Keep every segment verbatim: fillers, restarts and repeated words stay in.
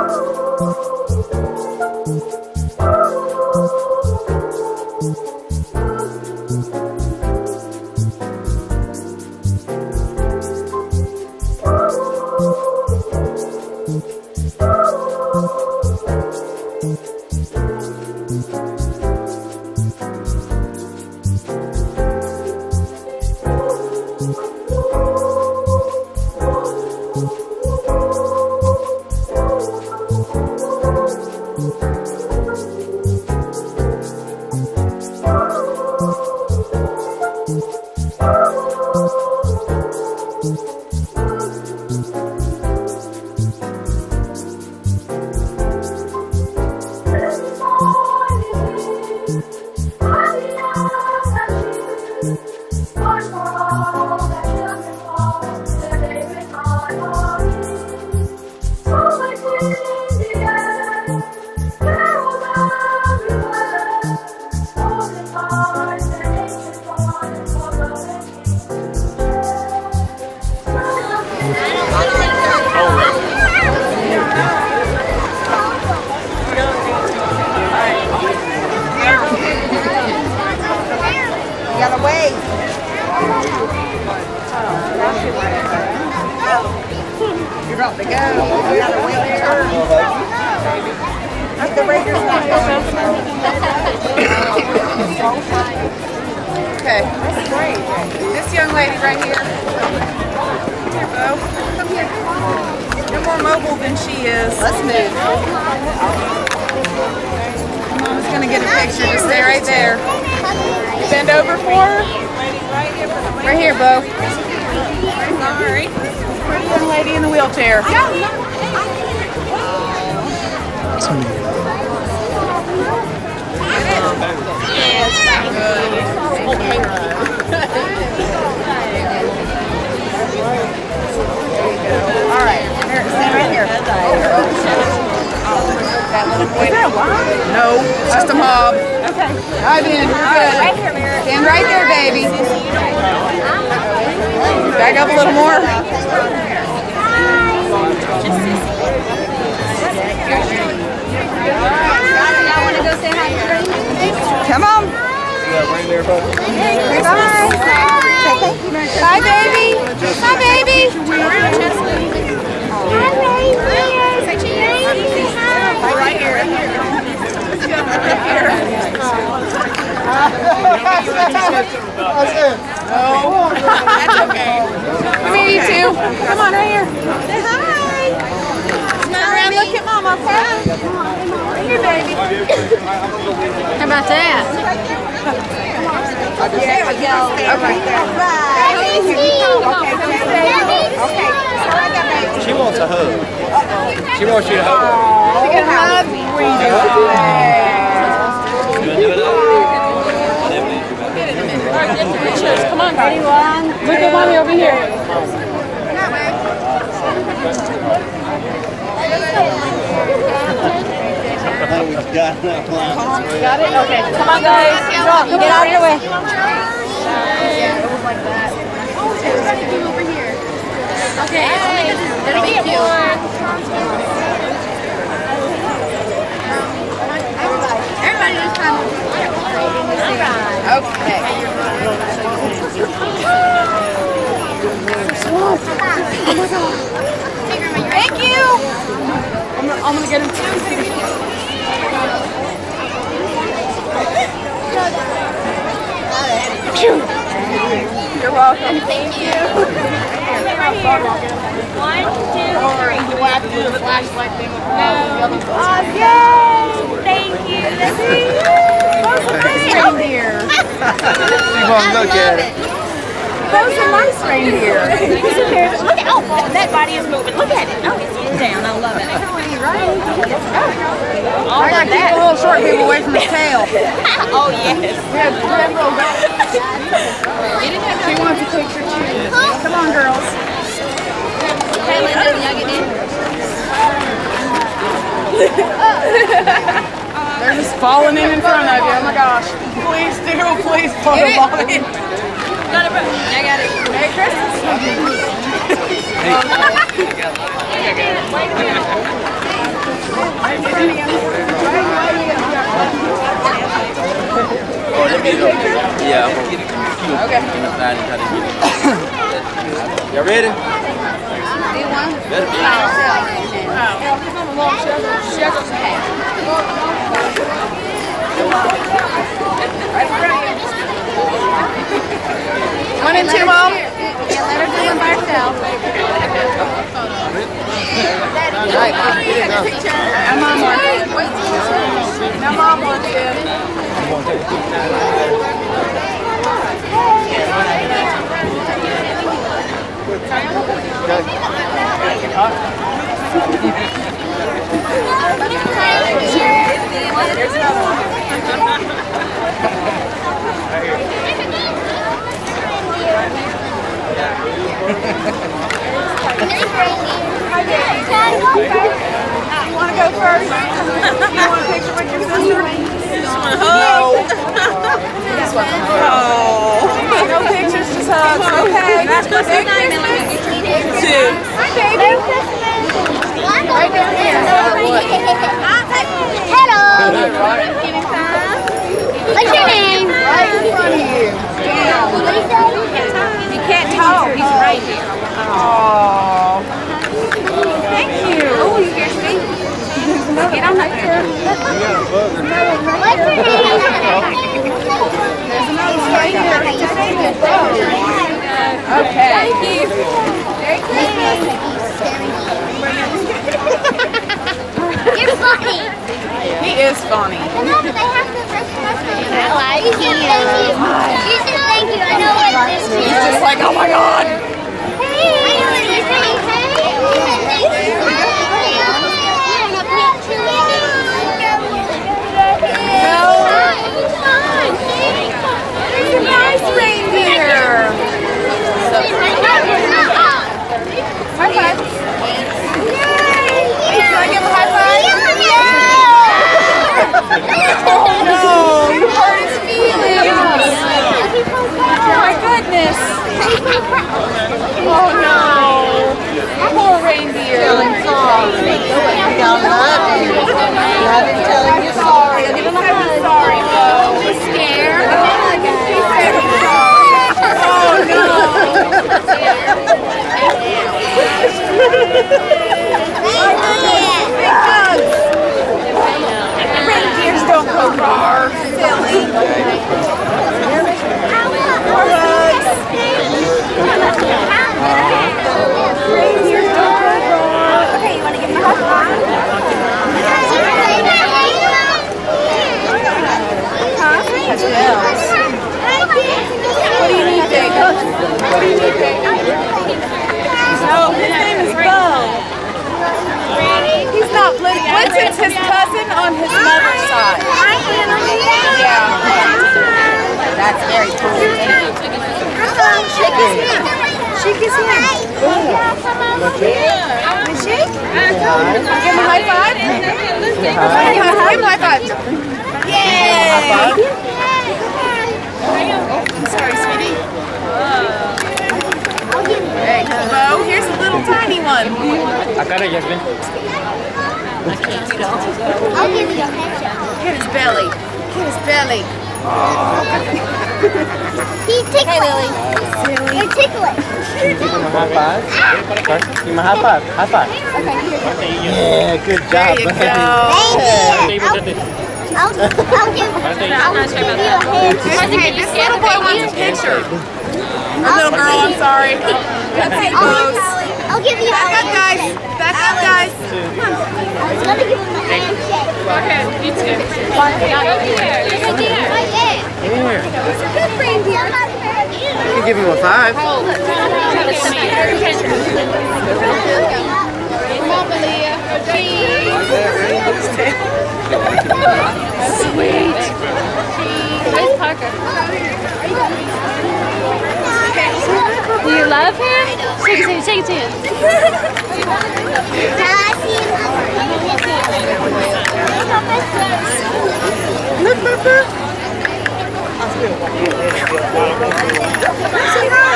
Okay. This young lady right here. Here, Beau. Come here. You're more mobile than she is. Let's move. Mom's gonna get a picture. Just stay right there. Bend over for her. Right here, Beau. Sorry. Pretty young lady in the wheelchair. Yes. All right. Here, stand right here. Is there a line? No, it's just a mob. Okay. Dive in. Good. Right here, Mary. Stand right there, baby. Back up a little more. Y'all want to go say hi? Come on. Right there, bud. Bye. Bye, baby. Bye, baby. Hi, baby. Right here. Right here. That's it. Oh, that's okay. Come here, you two. Come on, right here. Say hi. Smile around. Look at Mama, okay? Here, baby. How about that? There we go. Okay. Bye. Okay. She wants a hug. She wants you to hug her. She can hug. Come on, guys. Look at Mommy over here. Got it? Okay. Come on, guys. Get out of the way. Okay. That'll be one. Everybody just come. Okay. Thank you. I'm gonna, I'm gonna get him too. You're welcome. Thank you. One, two, three. You have to do the flashlight thing with the oh, yay! Thank you. That's a nice reindeer. She wants to look at it. Those are nice reindeer. Look at oh, that body is moving. Look at it. Oh, it's moving down. I love it. Right? Oh, I gotta keep the little short people away from the tail. Oh yes. Yeah, that little guy. She wants a picture too. Come on, girls. Hey, Linda, y'all get in? They're just falling in in front of you. Oh my gosh. Please do, please photo bomb it. Got it, bro. I got it. Merry Christmas. Hey. Okay. You ready? Do you want? Better be. One and two, Mom. Yeah, let her do it by herself. Right, Mom. Now Mom wants it. Now Mom wants it. Here's another one. You want to go first? You want a picture with your sister? No. This one. Oh. No pictures, just hugs. Okay. Merry Christmas. Two. Hi, baby. Right down here. Hello. What's your name? Right in front of you. Down. He can't talk. He's right here. Oh. Thank you. Oh, you hear me? Get on right here. What's your name? There's another one right here. His name is Beau. Okay. Thank you. Merry Christmas. You're funny. He is funny. I know, but I have to I like you. You said thank you. I know what this is. He's just like, oh my God. Hey. I know what this is. He's a nice reindeer. High five. Yay! Can I give him a high five? Oh no! You hurt his feelings. Oh my goodness. Oh no. Poor reindeer. Y'all love you. Love him telling you Sorry. I'll give him a hug. Sorry, Beau. He's scared. He's very sorry. Oh no. Big hugs. Reindeers don't go far. Silly. More hugs. Reindeers don't go far. Okay, you want to give me a hug? Huh? That's bells. What do you need, Jake? What do you need, Jake? Oh, his name is Beau. He's not Blitz. Blitz is his cousin on his mother's side. Yeah. That's very cool. Shake his hand. Shake his hand. And shake. Give him a high five. Give him a high five. Yay! I'm sorry, sweetie. Hey, Beau, here's a little tiny one. I got it, Yasmin. I'll give you a picture. Hit his belly. Hit his belly. He's tickling. You're tickling. Give him a high five. First, give him a high five. High five. Yeah, good job. There you go. Thank you. I'll, I'll, I'll give, I'll give you a hand. Hey, this little boy wants a picture. A little girl, I'm sorry. That's it, I'll, close. I'll give you a Back up, guys. Back up, guys. I was going to give him a handshake. Go ahead. You too. Right there. Right there. Right there. Here. He's a good reindeer. You can give him a five. Sweet. Where's Parker? Do you love him? Shake his hand. Shake his hand. Look, Pepper. Say hi.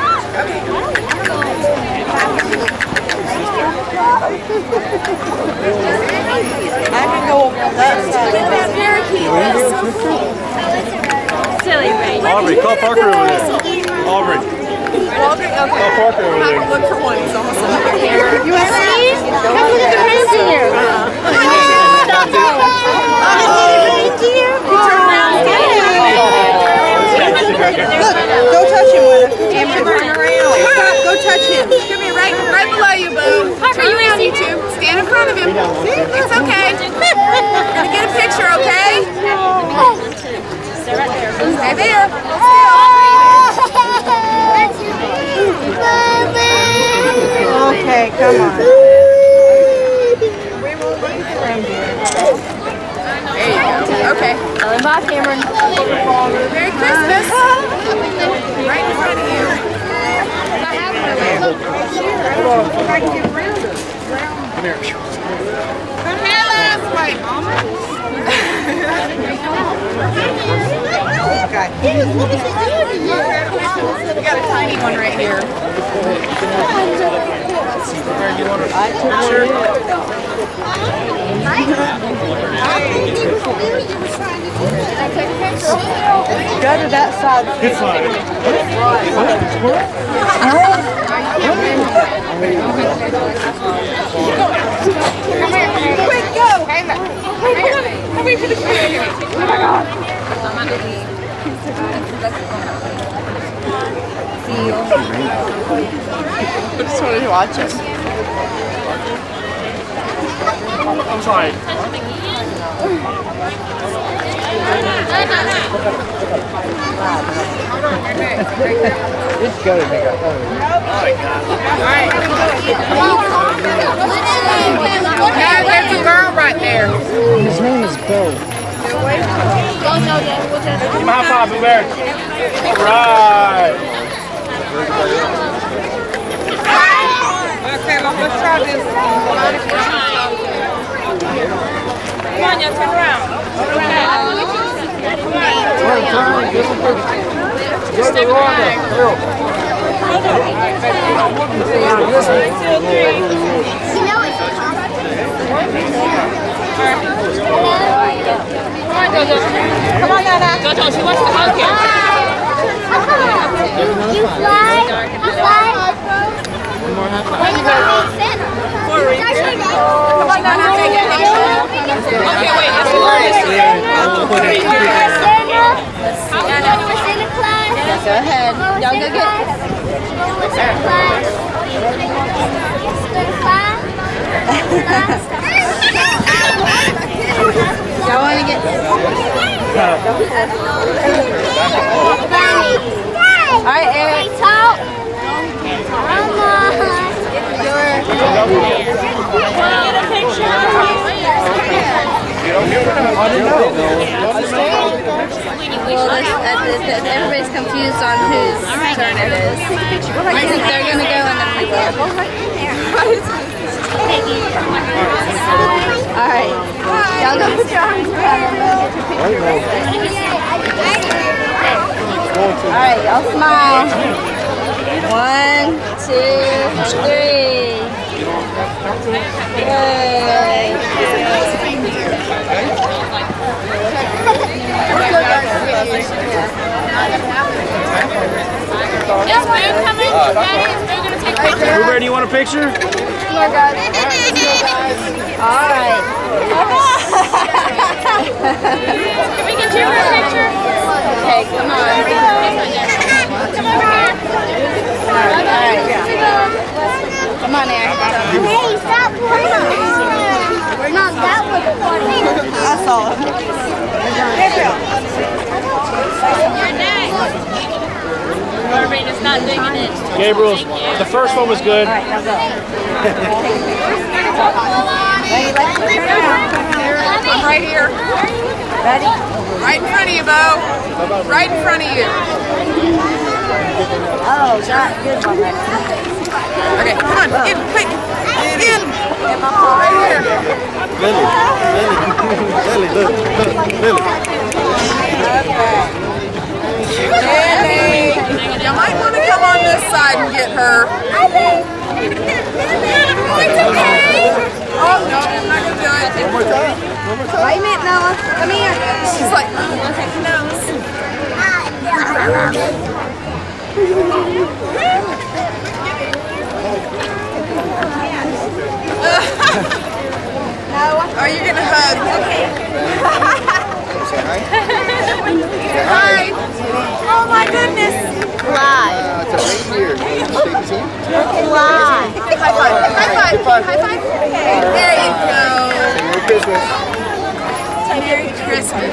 I can go over that side. Look at that parakeet. That's so cool. Silly, right? Aubrey, call Parker over there. Aubrey. Aubrey, okay. Call Parker over I have there. to look for one. He's almost over here. You want to see? Come look at the friends in here. Stop it. Thank you. Look, go touch him with it. Amber, turn around. Stop, go touch him. Come here, right, right below you, Boo. Parker, you Turn around, you two. Stand in front of him. It's okay. Gonna get a picture, okay? Stay there. Okay, come on. We will leave from here. There you go. Okay. Bye, Cameron. Merry Christmas. Right in front of you. Come here last way, Mama. Okay. We got a tiny one right here. Go to that side. Good side. Quick, go! Come here for the camera. Oh my God. I just wanted to watch it. I'm sorry. It's good to make a photo. Alright. Now there's a girl right there. His name is Beau. Give him a high five, Boo Bear. Alright. Okay, well, let's try this. Come on, y'all, turn around. Turn around. Step back. Come on, Jojo. Come on, Nana. Jojo, she wants to hug you. You fly. You fly. Come on, Nana. Okay, wait, let's do Go ahead. Y'all go get Y'all want to get Alright, Eric. Talk. Get a picture. Well, this, uh, this, this, everybody's confused on whose turn it is. I think they're going to go and then we go. Alright. Y'all go put your arms around them. Alright, y'all smile. One, two, three. Yay. Is Beau coming? Daddy, is Beau going to take pictures? Boo Bear, do you want a picture? Alright. Can we get you a picture? Okay, come on. Come over here. Alright. Come on, Eric. Hey, stop playing. Mom, that was funny. I saw it. You're next. Marvin is not digging it. Gabriel's. The first one was good. Alright, now go. Ready, let's turn around. I'm right here. Ready? Right in front of you, Beau. Right in front of you. Oh, that good one. Okay, come on, in, quick. In. Right here. Lily. Lily. Lily, look. Look. Lily. Okay. Lily. You might want to come on this side and get her. It's okay. Oh, no, I'm not going to do it. One more time. One more time. Wait a minute, Noah. Come here. She's like, oh, heck knows. Are you gonna hug? Hi. Oh my goodness. Fly. Uh, it's a reindeer. Fly. High five. High five. High five. There you go. Merry Christmas. Merry Christmas.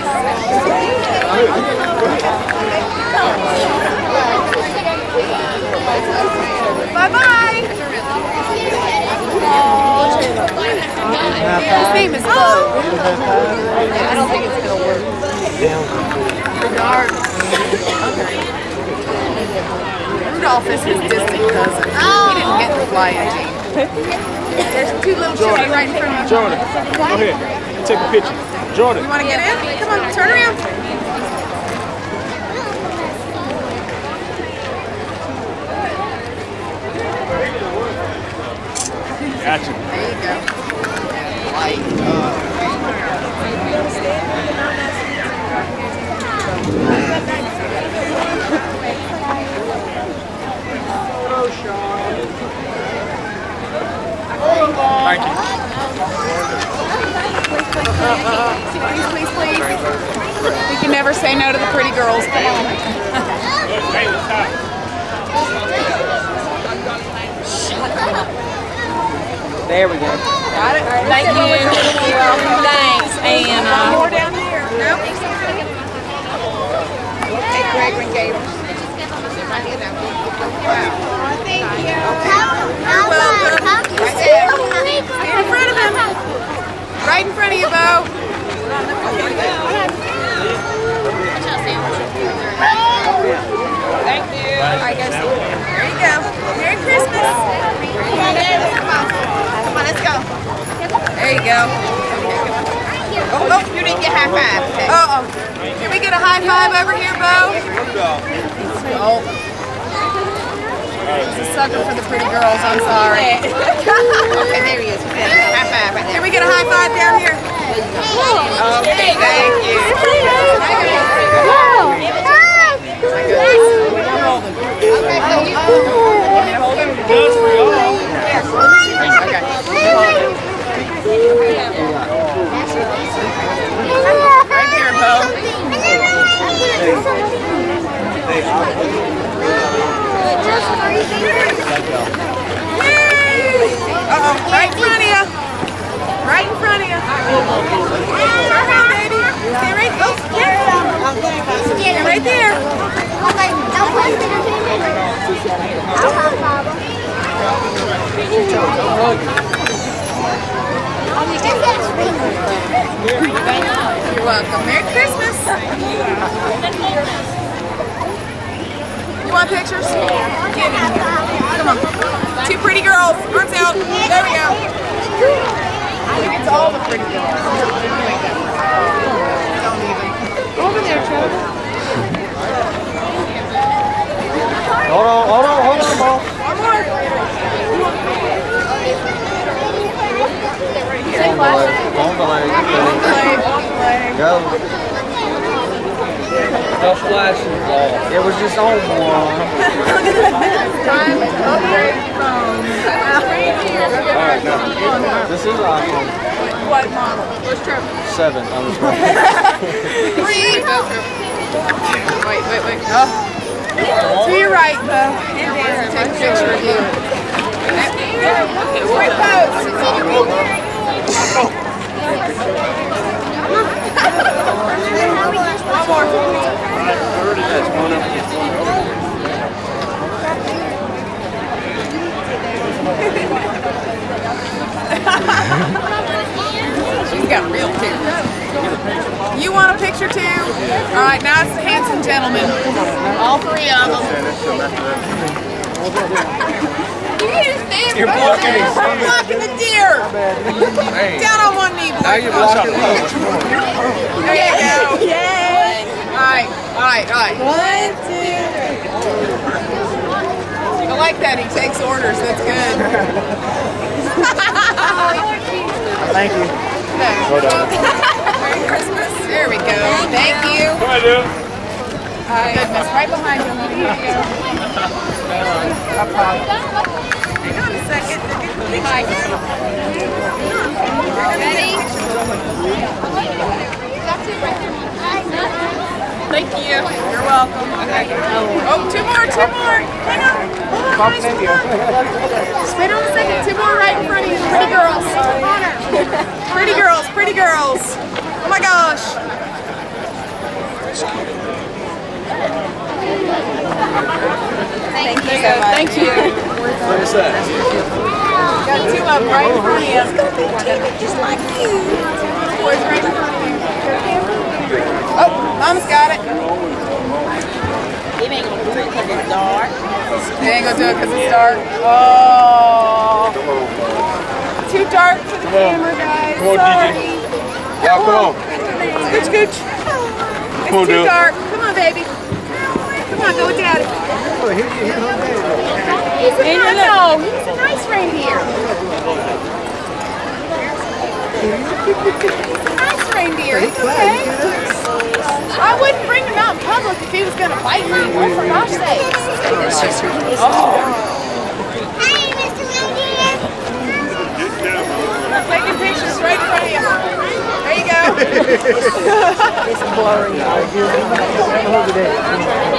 Bye bye. His name is Beau. I don't think it's gonna work. Rudolph is his distant cousin. He didn't get the flying team. There's two little children right in front of you. Jordan, go ahead. Take a picture. Jordan. You want to get in? Come on, turn around. Gotcha. There you go. Thank you. Please, please, please. We can never say no to the pretty girls. Come on. There we go. Got it? Thank you. Thanks, and One uh, more down here. No? Hey, Greg and Gabe. Thank you. You're welcome. Right there. Stand in front of him. Right in front of you, Beau. Thank you. All right, guys. There you go. Merry Christmas. Come on, Come on, let's go. There you go. Oh, oh, you didn't get high five. Okay. Uh oh. Can we get a high five over here, Beau? Oh. He's a sucker for the pretty girls, I'm sorry. Okay, there he is. High five right there. Can we get a high five down here? Okay, thank you. Okay, so you want me to hold him? Just for y'all. Okay. Right there, Beau. Uh-oh, right in front of you. Right in front of you. Turn around, baby. Stay right there. Stay right there. You're welcome. Merry Christmas. You want pictures? Come on. Two pretty girls. Arms out. There we go. It's all the pretty girls. Don't even. Over there, Trevor. Hold on, hold on, hold on, Beau. One more. On the leg, on the leg. On the leg, on the leg. Go. Stop flashing. It was just on one. Time to upgrade your phone. Alright, now. This is iPhone. What model? What's Trevor? Seven on the screen. Three. Wait, wait, wait. Oh. To your right, Beau. And Dan, take a picture of you. Quick pose. One more. She's got real too. You want a picture too? All right, now it's the handsome gentleman. All three of them. You need to stand You're blocking his I'm blocking the deer. Hey. Down on one knee, boy. Now you're blocking me. There you go. Yay. All right, all right, all right. One, two, three. I like that. He takes orders. That's good. Thank you. Merry Christmas. There we go. Thank you. Come on, dude. Goodness, right behind you. Here you go. Hang on a second. Hi. Ready? Thank you. You're welcome. Okay. Oh, two more, two more. Hang on. Hold on, guys, hold on. Wait on a second. Two more right in front of you. Pretty girls. Pretty girls, pretty girls. Oh my gosh. Thank you so much. Thank you. What is that? Got two of them right in front of you. Just like you. Boys right in front of you. Oh, Mom's got it. It ain't gonna do it because it's dark. They ain't gonna do it because it's dark. Oh. Too dark for the camera, guys. Come on, Sorry. D J. Yeah, come on. Scooch, scooch. It's Come on, too dude. dark. Come on, baby. Come on, go with Daddy. He's a nice, no, he's a nice reindeer. He's a nice reindeer. It's okay. I wouldn't bring him out in public if he was going to bite me. Oh, for gosh sake. Oh. Hi, Mister Reindeer. Taking pictures right in front of you. There you go. It's blurry.